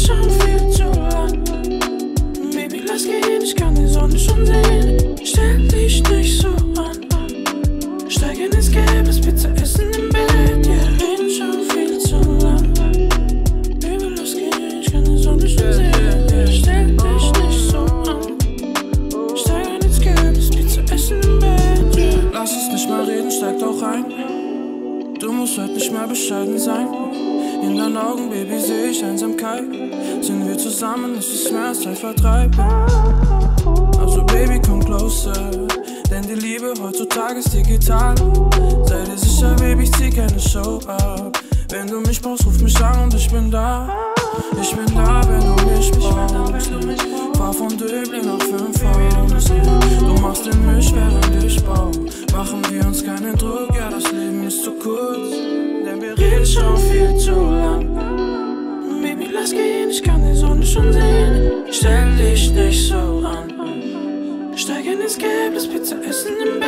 schon viel zu lang. Baby, lass gehen, ich kann die Sonne schon sehen. Stell dich nicht so an. Steig in ins Gelbes, Pizza essen im Bett, yeah. Reden schon viel zu lang. Baby, lass gehen, ich kann die Sonne schon sehen. Stell dich nicht so an. Steig in ins Gelbes, Pizza essen im Bett, yeah. Lass uns nicht mal reden, steig doch ein. Du musst heute nicht mehr bescheiden sein. In deinen Augen, Baby, seh ich Einsamkeit. Sind wir zusammen, ist es mehr als Zeitvertreib. Also Baby, komm closer, denn die Liebe heutzutage ist digital. Sei dir sicher, Baby, ich zieh keine Show ab. Wenn du mich brauchst, ruf mich an und ich bin da. Ich bin da, wenn du mich brauchst. Fahr von Döbling nach 5 Haus. Du machst den Misch, während ich baue. Machen wir uns keinen Druck, ja, das Leben ist zu kurz. Denn wir reden schon viel zu lang. Baby, lass gehen, ich kann die Sonne schon sehen. Stell dich nicht so an. Steig in ins Gelb, das Pizza essen im Bett.